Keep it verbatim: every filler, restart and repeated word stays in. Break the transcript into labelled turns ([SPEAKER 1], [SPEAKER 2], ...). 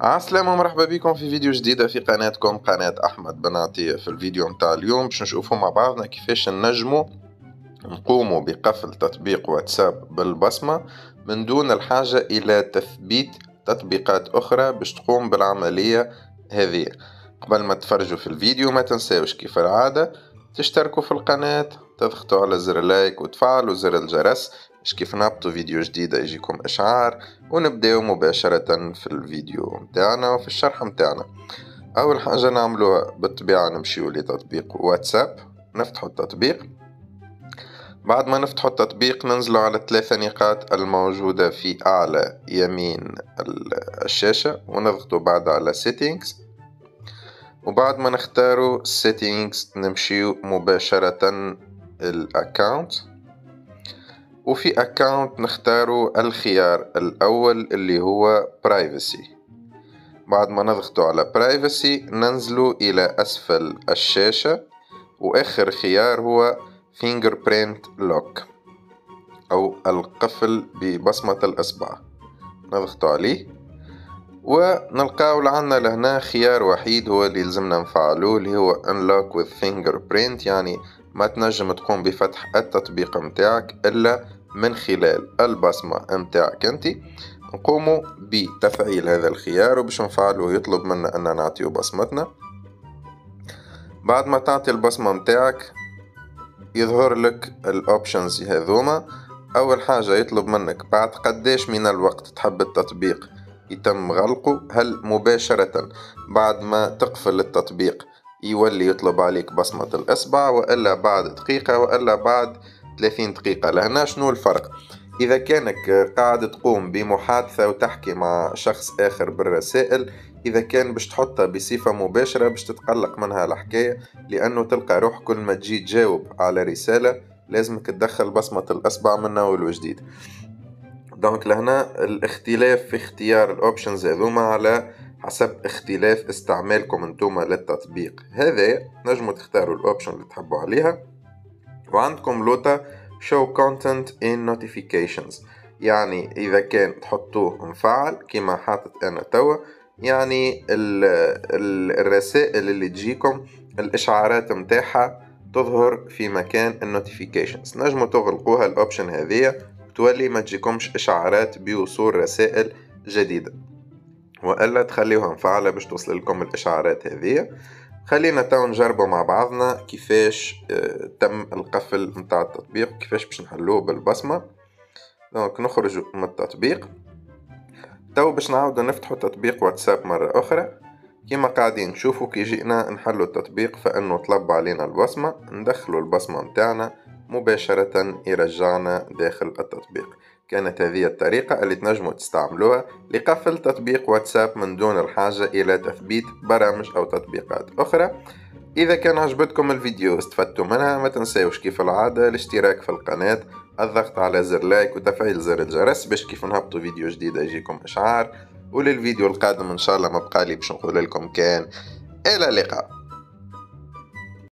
[SPEAKER 1] عسلامة ومرحبا بكم في فيديو جديدة في قناتكم قناة أحمد بنعطي. في الفيديو متاع اليوم باش نشوفوا مع بعضنا كيفاش نجموا نقوموا بقفل تطبيق واتساب بالبصمة من دون الحاجة إلى تثبيت تطبيقات أخرى باش تقوم بالعملية هذه. قبل ما تفرجوا في الفيديو ما تنساوش كيف العادة تشتركوا في القناة، تضغطوا على زر لايك وتفعلوا زر الجرس باش كيف نهبطوا فيديو جديدة يجيكم إشعار. ونبداو مباشرة في الفيديو متاعنا وفي الشرح متاعنا. أول حاجة نعملوها بالطبيعة نمشيو لتطبيق واتساب، نفتحوا التطبيق. بعد ما نفتحوا التطبيق ننزلوا على الثلاثة نقاط الموجودة في أعلى يمين الشاشة ونضغطوا بعد على settings، وبعد ما نختاروا settings نمشيو مباشرة الاكاونت، وفي account نختاروا الخيار الأول اللي هو privacy. بعد ما نضغطوا على privacy ننزلوا إلى أسفل الشاشة، وآخر خيار هو fingerprint lock أو القفل ببصمة الإصبع، نضغطوا عليه ونلقاو لعنا لهنا خيار وحيد هو اللي لازمنا نفعلوه اللي هو unlock with fingerprint، يعني ما تنجم تقوم بفتح التطبيق متاعك إلا من خلال البصمة متاعك انت. نقوموا بتفعيل هذا الخيار وباش نفعلوه يطلب منا أن نعطيه بصمتنا. بعد ما تعطي البصمة متاعك يظهر لك الأوبشنز هذوما. أول حاجة يطلب منك بعد قداش من الوقت تحب التطبيق يتم غلقه، هل مباشرة بعد ما تقفل التطبيق يولي يطلب عليك بصمة الإصبع، وإلا بعد دقيقة، وإلا بعد ثلاثين دقيقة. لهنا شنو الفرق؟ إذا كانك قاعد تقوم بمحادثة وتحكي مع شخص آخر بالرسائل، إذا كان باش تحطها بصفة مباشرة باش تتقلق منها الحكاية، لأنه تلقى روح كل ما تجي تجاوب على رسالة لازمك تدخل بصمة الإصبع من أول وجديد. دونك لهنا الاختلاف في اختيار الأوبشنز هذوما على حسب اختلاف استعمالكم انتوما للتطبيق هذا. نجموا تختاروا الأوبشن اللي تحبوا عليها. وعندكم لوتا show content in notifications، يعني إذا كان تحطوه مفعل كما حاطط أنا توا، يعني ال ال الرسائل اللي تجيكم الإشعارات متاعها تظهر في مكان النوتيفيكيشنز. نجموا تغلقوها الأوبشن هذه تولي ما تجيكمش إشعارات بوصول رسائل جديدة، وإلا تخليوها مفعلة باش توصل لكم الإشعارات هذه. خلينا تو نجربوا مع بعضنا كيفاش اه تم القفل متاع التطبيق وكيفاش باش نحلوه بالبصمة. دونك نخرج من التطبيق تو باش نعاودوا نفتحوا تطبيق واتساب مرة أخرى. كما قاعدين نشوفوا كي جينا نحلوا التطبيق فإنه طلب علينا البصمة، ندخلوا البصمة متاعنا مباشرة يرجعنا داخل التطبيق. كانت هذه الطريقة اللي تنجموا تستعملوها لقفل تطبيق واتساب من دون الحاجة إلى تثبيت برامج أو تطبيقات أخرى. إذا كان عجبتكم الفيديو واستفدتوا منها ما تنساوش كيف العادة الاشتراك في القناة، الضغط على زر لايك وتفعيل زر الجرس باش كيف نهبطوا فيديو جديد يجيكم إشعار. وللفيديو القادم إن شاء الله ما بقالي باش نقول لكم كان إلى اللقاء.